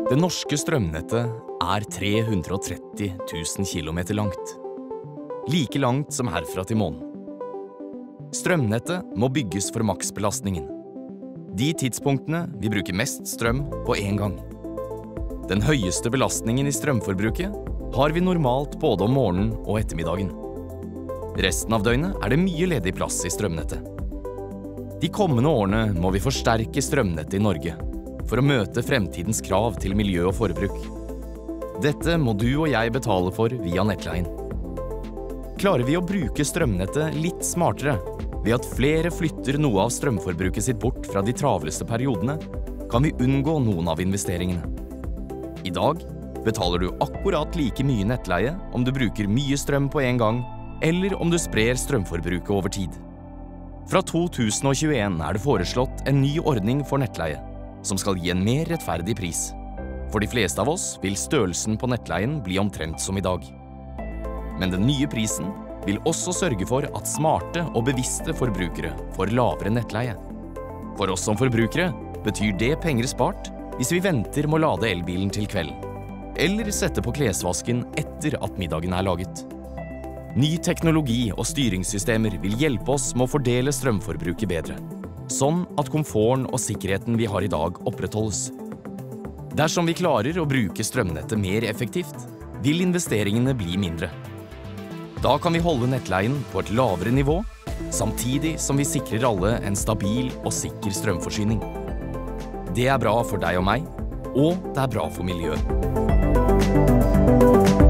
Det norske strømnettet er 330 000 kilometer langt. Like langt som herfra til månen. Strømnettet må bygges for maksbelastningen. De tidspunktene vi bruker mest strøm på en gang. Den høyeste belastningen i strømforbruket har vi normalt både om morgenen og ettermiddagen. Resten av døgnet er det mye ledig plass i strømnettet. De kommende årene må vi forsterke strømnettet i Norge for å møte fremtidens krav til miljø og forbruk. Dette må du og jeg betale for via nettleien. Klarer vi å bruke strømnettet litt smartere ved at flere flytter noe av strømforbruket sitt bort fra de travleste periodene, kan vi unngå noen av investeringene. I dag betaler du akkurat like mye nettleie om du bruker mye strøm på en gang, eller om du sprer strømforbruket over tid. Fra 2021 er det foreslått en ny ordning for nettleie, som skal gi en mer rettferdig pris. For de fleste av oss vil størrelsen på nettleien bli omtrent som i dag. Men den nye prisen vil også sørge for at smarte og bevisste forbrukere får lavere nettleie. For oss som forbrukere betyr det penger spart hvis vi venter med å lade elbilen til kvelden, eller sette på klesvasken etter at middagen er laget. Ny teknologi og styringssystemer vil hjelpe oss med å fordele strømforbruket bedre, sånn at komforten og sikkerheten vi har i dag opprettholdes. Dersom vi klarer å bruke strømnettet mer effektivt, vil investeringene bli mindre. Da kan vi holde nettleien på et lavere nivå, samtidig som vi sikrer alle en stabil og sikker strømforsyning. Det er bra for deg og meg, og det er bra for miljøet.